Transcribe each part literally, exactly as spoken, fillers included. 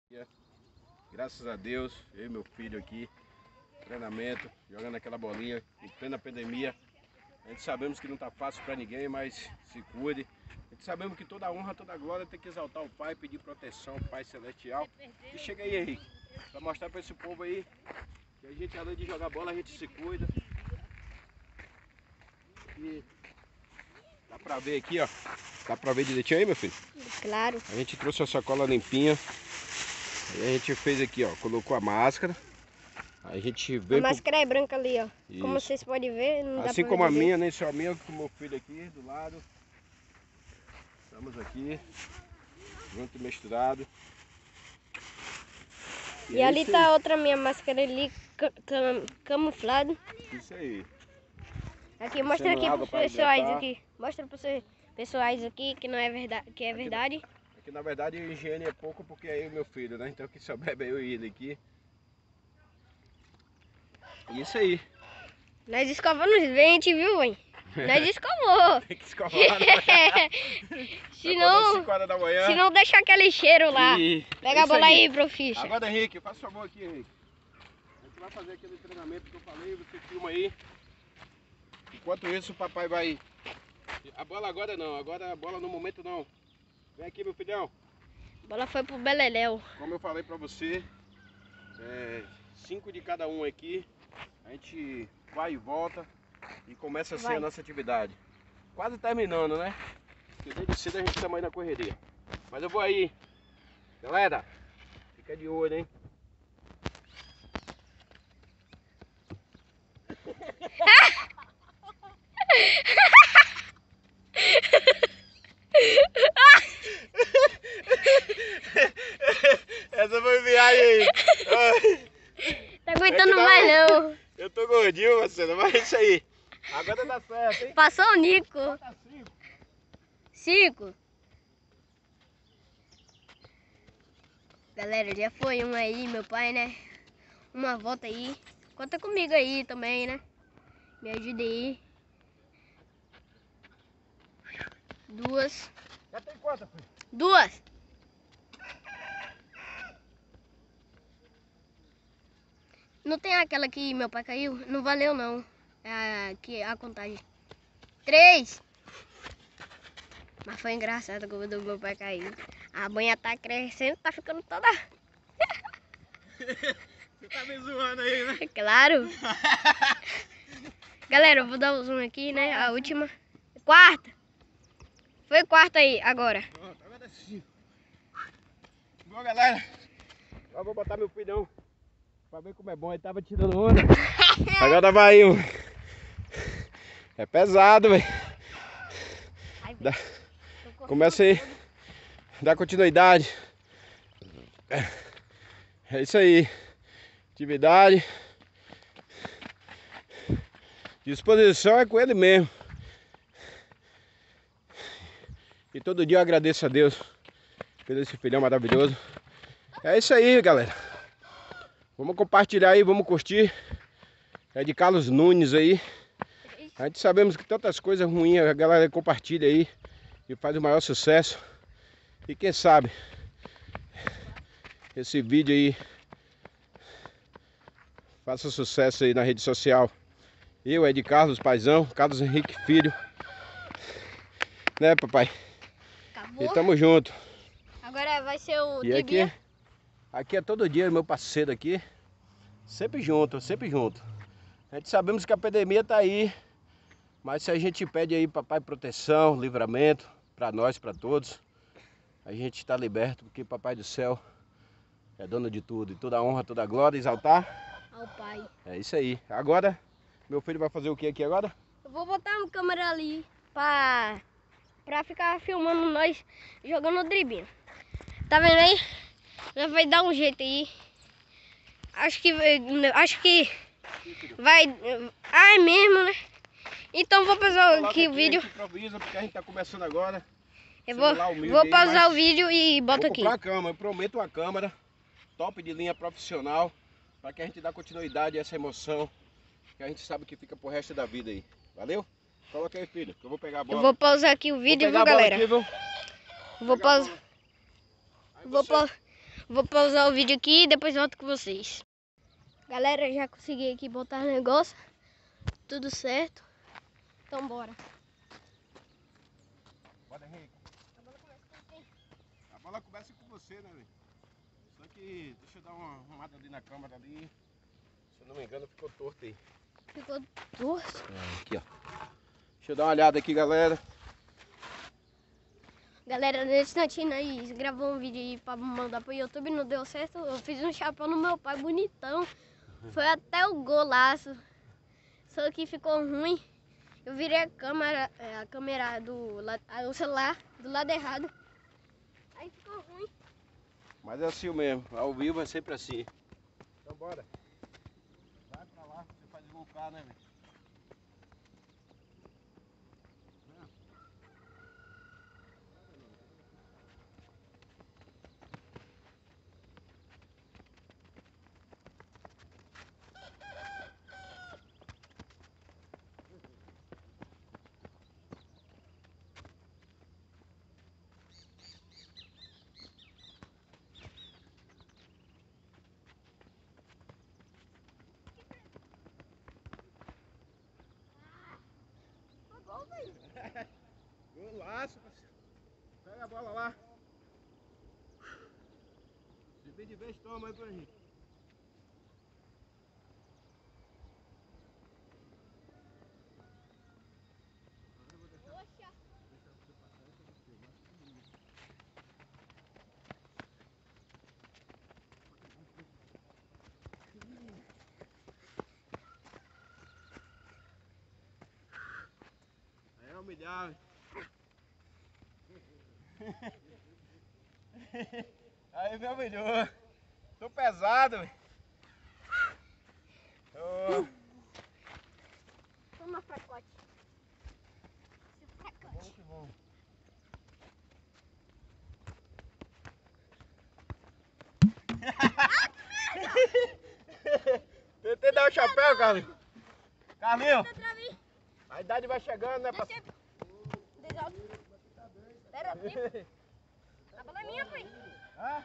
Graças a Deus, eu e meu filho aqui, treinamento, jogando aquela bolinha em plena pandemia. A gente sabemos que não está fácil para ninguém, mas se cuide. A gente sabemos que toda honra, toda glória tem que exaltar o Pai, pedir proteção ao Pai Celestial. E chega aí, Henrique, para mostrar para esse povo aí que a gente, além de jogar bola, a gente se cuida. E dá para ver aqui, ó. Dá para ver direitinho aí, meu filho? Claro. A gente trouxe a sacola limpinha. Aí a gente fez aqui, ó, colocou a máscara. A gente veio. A máscara pro... é branca ali, ó. Isso. Como vocês podem ver, não dá assim pra como ver a minha, nem só a minha, com o meu filho aqui do lado. Estamos aqui, junto e misturado. E, e é ali tá aí. Outra minha máscara ali, cam camuflada. Isso aí. Aqui, mostra aqui pros pessoais aqui. Mostra pros pessoais aqui que não é verdade, que é aqui, verdade. Aqui na verdade a higiene é pouco porque é eu e meu filho, né? Então que só bebe eu e ele aqui. Isso aí. Nós escovamos os dentes, viu, mãe? Nós escovou. Tem que escovar, né? se, não, da manhã. se não deixar aquele cheiro lá. E... Pega é a bola aí, aí profissa. Agora, Henrique, faça favor aqui, Henrique. A gente vai fazer aquele treinamento que eu falei, você filma aí. Enquanto isso, o papai vai... A bola agora não, agora a bola no momento não. Vem aqui, meu filhão. A bola foi pro Beleléu. Como eu falei pra você, é, cinco de cada um aqui. A gente vai e volta e começa assim vai. a nossa atividade. Quase terminando, né? Porque desde cedo a gente tá mais na correria. Mas eu vou aí. Galera, fica de olho, hein? Essa foi viagem aí. Tá aguentando é mais não. Eu tô gordinho, Marcelo, mas é isso aí. Agora dá certo, hein? Passou o Nico. Falta cinco. Cinco. Galera, já foi um aí, meu pai, né? Uma volta aí. Conta comigo aí também, né? Me ajuda aí. Duas. Já tem quantas, filho? Duas. Não tem aquela que meu pai caiu? Não valeu não. É a, que, a contagem. Três. Mas foi engraçado quando meu pai caiu. A banha tá crescendo, tá ficando toda... Você tá me zoando aí, né? Claro. Galera, eu vou dar o um zoom aqui, né? A última. Quarta. Foi quarta aí, agora. Agora é cinco. Bom, galera. Agora vou botar meu filhão pra ver como é bom. Ele tava tirando onda. Agora vai um. É pesado, velho. Dá... Começa aí. Dá continuidade. É isso aí. Atividade. Disposição é com ele mesmo. E todo dia eu agradeço a Deus pelo esse filhão maravilhoso. É isso aí, galera. Vamos compartilhar aí, vamos curtir. É de Carlos Nunes aí. A gente sabemos que tantas coisas ruins a galera compartilha aí e faz o maior sucesso. E quem sabe esse vídeo aí faça sucesso aí na rede social. Eu, é de Carlos Paizão, Carlos Henrique Filho. Né, papai? Acabou. E tamo junto. Agora vai ser o e aqui, aqui é todo dia meu parceiro aqui. Sempre junto, sempre junto. A gente sabemos que a pandemia tá aí. Mas se a gente pede aí, papai, proteção, livramento, para nós, para todos, a gente está liberto, porque papai do céu é dono de tudo. E toda a honra, toda a glória, exaltar ao Pai. É isso aí. Agora, meu filho vai fazer o que aqui agora? Eu vou botar uma câmera ali para pra ficar filmando nós jogando o dribinho. Tá vendo aí? Nós vai dar um jeito aí. Acho que, acho que vai... Ah, é mesmo, né? Então vou pausar aqui o vídeo. Improvisa, porque a gente tá começando agora. Eu vou, vou pausar aí, o vídeo e boto aqui. Vou comprar a câmera, eu prometo uma câmera top de linha profissional, para que a gente dê continuidade a essa emoção, que a gente sabe que fica pro resto da vida aí. Valeu? Coloca aí, filho, que eu vou pegar a bola. Eu vou pausar aqui o vídeo, viu, galera? Aqui, viu? Vou pausar. Vou, pa... Vou pausar o vídeo aqui e depois volto com vocês. Galera, já consegui aqui botar o negócio. Tudo certo. Então bora. Bora, Henrique. A bola começa com quem? A bola começa com você, né, velho? Só que deixa eu dar uma arrumada ali na câmera ali. Se eu não me engano, ficou torto aí. Ficou torto. É, aqui, ó. Deixa eu dar uma olhada aqui, galera. Galera, nesse instantinho nós gravamos um vídeo aí pra mandar pro YouTube, não deu certo. Eu fiz um chapéu no meu pai bonitão. Foi até o golaço. Só que ficou ruim. Eu virei a câmera, a câmera do lado, o celular do lado errado. Aí ficou ruim. Mas é assim mesmo, ao vivo é sempre assim. Então bora. Vai pra lá, você faz voltar, né, velho? Golaço, parceiro. Pega a bola lá. Se bem de vez, toma aí pro Henrique. Poxa. Aí é humilhar. Aí me humilhou. Tô pesado, velho. Tô... Toma fracote. Seu fracote. Vamos que vamos. Tentei dar o chapéu, Carlinhos. Carlinhos, a idade vai chegando, né, parceiro? Pera, tempo. A bola é minha, pai. Hã?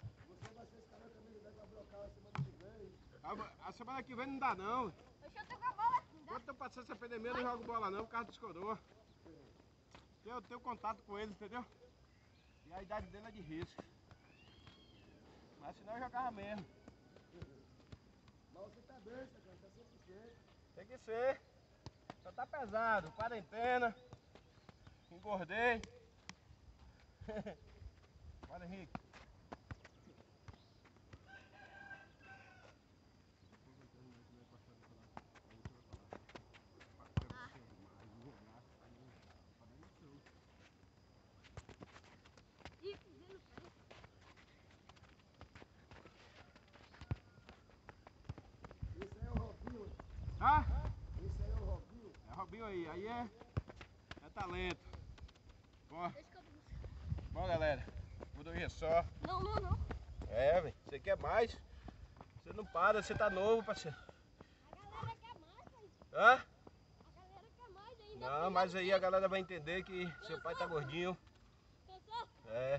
A, a semana que vem não dá, não. Deixa eu tocar a bola. Quando eu passar essa pandemia, eu não jogo bola, não, por causa dos coroa. Eu tenho contato com eles, entendeu? E a idade dele é de risco. Mas senão eu jogava mesmo. Mas você tá bem, Sacana, tá cem por cento. Tem que ser. Só tá pesado. Quarentena. Engordei. Bora, Henrique. Esse aí é o Robinho. Ah? Esse aí é o Robinho. É Robinho aí. Aí é, é talento. Bora. Bom, galera. Por hoje é só. Não, não, não. É, velho. Você quer mais? Você não para, você tá novo, parceiro. A galera quer mais, pai. Hã? A galera quer mais ainda. Não, mas aí a galera vai entender que seu pai tá gordinho. Cansou? É.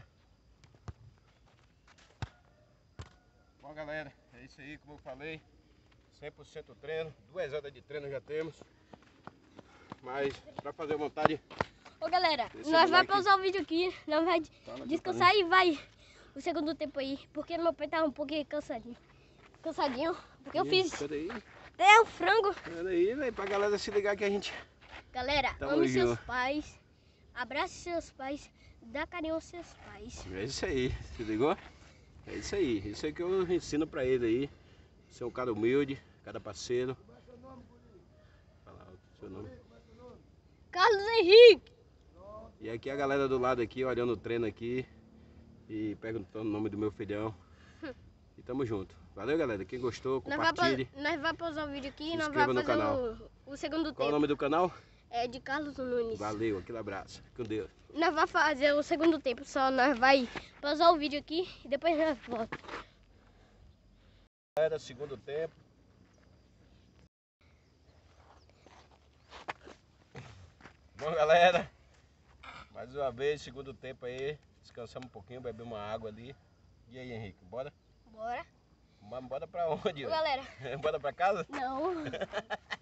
Bom, galera, é isso aí, como eu falei. cem por cento treino. Duas horas de treino já temos. Mas pra fazer vontade. Ô, galera, Esse nós vai moleque- pausar o vídeo aqui. Nós vai Fala, descansar e vai o segundo tempo aí. Porque meu pai tá um pouquinho cansadinho. Cansadinho. Porque eu fiz Peraí, até o frango. peraí, velho, pra galera se ligar que a gente. Galera, Tamo ame seus junto. pais. Abrace seus pais. Dá carinho aos seus pais. É isso aí, se ligou? É isso aí, isso aí que eu ensino pra ele aí. Ser um cara humilde, cara parceiro. Fala o seu nome. Carlos Henrique. E aqui a galera do lado aqui, olhando o treino aqui. E perguntando o nome do meu filhão. E tamo junto. Valeu, galera. Quem gostou, Nós vai, compartilhe. pa- nós vai pausar o vídeo aqui e Se nós inscreva vamos no fazer canal. o, o segundo Qual o tempo. nome do canal? É de Carlos Nunes. Valeu, aquele abraço. Com Deus. Nós vamos fazer o segundo tempo, só nós vai pausar o vídeo aqui e depois nós volta. Era segundo tempo. Bom, galera, mais uma vez, segundo tempo aí, descansamos um pouquinho, bebemos uma água ali. E aí, Henrique, bora? Bora. Mas bora pra onde? Ô, ué? galera. Bora pra casa? Não.